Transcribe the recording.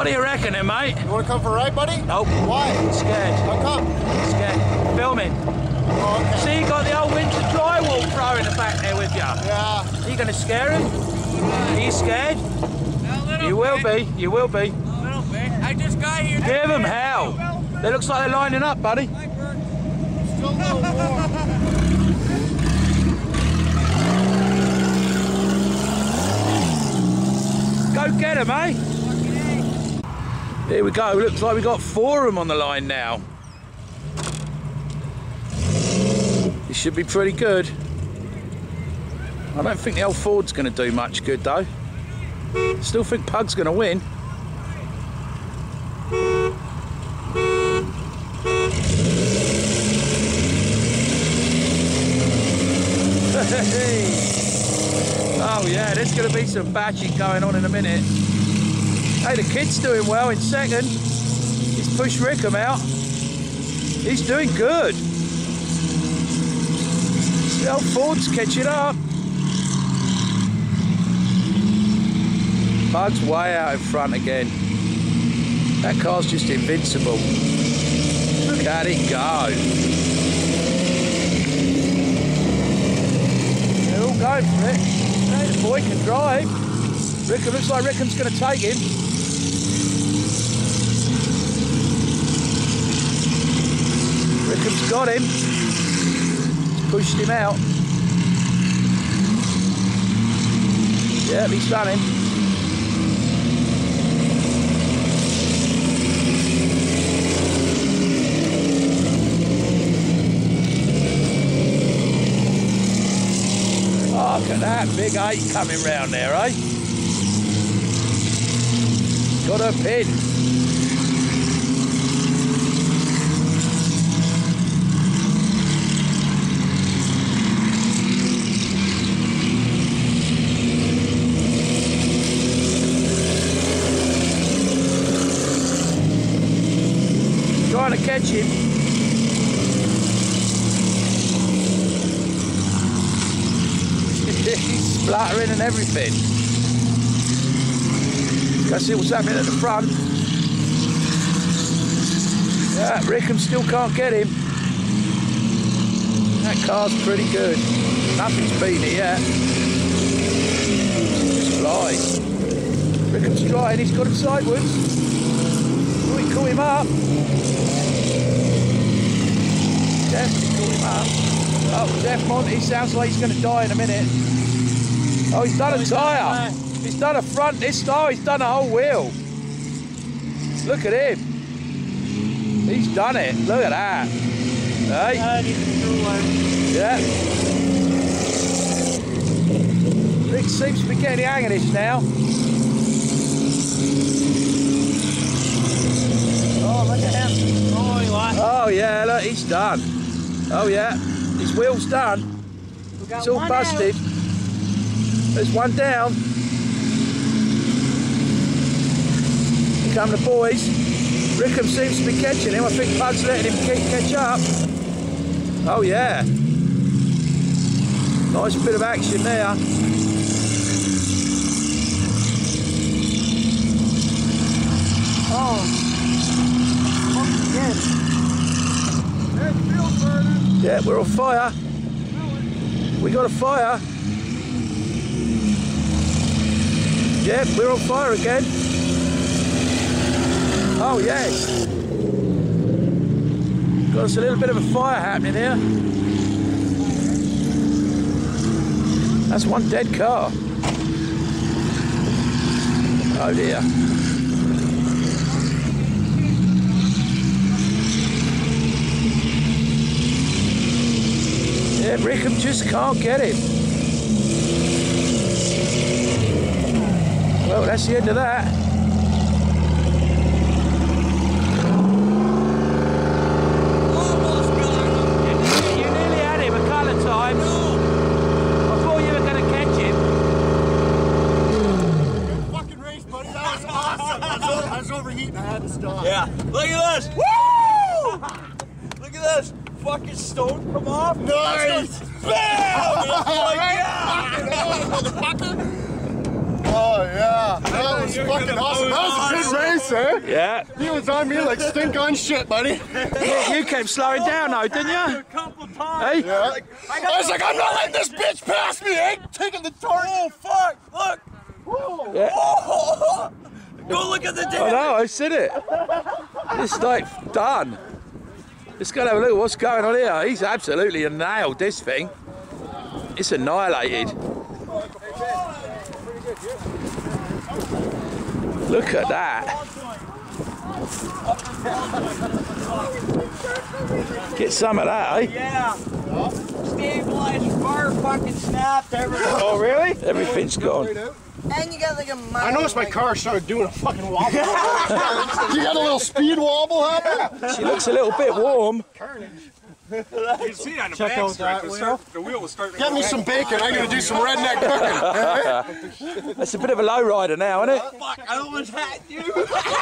What do you reckon then, mate? You want to come for a ride, buddy? Nope. Why? Scared. How come? Scared. Filming. Oh, okay. See, you got the old winter drywall thrower in the back there with you. Yeah. Are you going to scare him? Are you scared? You will be. You will be. A little bit. I just got here. Give them hell. They looks like they're lining up, buddy. Still a little warm. Go get him, eh? Here we go. Looks like we got 4 of them on the line now. This should be pretty good. I don't think the old Ford's going to do much good though. Still think Pug's going to win. Oh yeah, there's going to be some batching going on in a minute. Hey, the kid's doing well in second. He's pushed Rickham out. He's doing good. The old Ford's catching up. Pug's way out in front again. That car's just invincible. Look at it go. They're all going for it. Hey, the boy can drive. Rickham, looks like Rickham's going to take him. Rickham's got him. He's pushed him out. Yeah, he's done him. Oh, look at that big 8 coming round there, eh? Got a pin. Trying to catch him. He's splattering and everything. Go see what's happening at the front. Yeah, Rickham still can't get him. That car's pretty good. Nothing's beaten it yet. Just flies. Rickham's trying, he's got him sideways. Oh, he caught him up. Definitely caught him up. Oh, Jeff Monty sounds like he's going to die in a minute. Oh, he's done a tyre. He's done a front this time. He's done a whole wheel. Look at him. He's done it. Look at that. Hey? Yeah. Rick seems to be getting the hang of this now. Oh, look at him. Oh, yeah, look, he's done. Oh, yeah. His wheel's done. It's all busted. There's one down. Here come the boys. Rickham seems to be catching him. I think Pug's letting him catch up. Oh, yeah. Nice bit of action there. Oh. Yeah, we're on fire. We got a fire. Yeah, we're on fire again. Oh, yes. Got us a little bit of a fire happening here. That's one dead car. Oh, dear. Yeah, Rickham just can't get him. Well, that's the end of that. Almost got him. You nearly had him a couple of times. I thought you were going to catch him. Good fucking race, buddy. That was awesome. I was overheating. I had to stop. Yeah. Look at this. Woo! Look at this. Fucking stone come off. Nice. Bam! Oh, yeah. Fucking hell, motherfucker. Oh, yeah. That was fucking awesome. That was a good race, eh? Yeah. He was on me like stink on shit, buddy. You kept slowing down though, didn't you? A couple times. Hey? Yeah. I was like, I'm not letting this bitch pass me, eh? Taking the torque. Oh, fuck. Look. Yeah. Oh. Go look at the I damn. know, I said it. It's like done. Let's go and have a look at what's going on here. He's absolutely nailed this thing. It's annihilated. Look at that. Get some of that, eh? Yeah. Stabilized bar fucking snapped everything. Oh, really? Everything's gone. And you got like a mile. I noticed my car started doing a fucking wobble. You got a little speed wobble happening? She looks a little bit warm. You can see on the Check back out strip, that the wheel was starting to Get go me back. some bacon. I'm going to do some redneck cooking. That's a bit of a low rider now, isn't it? Fuck, I almost had you.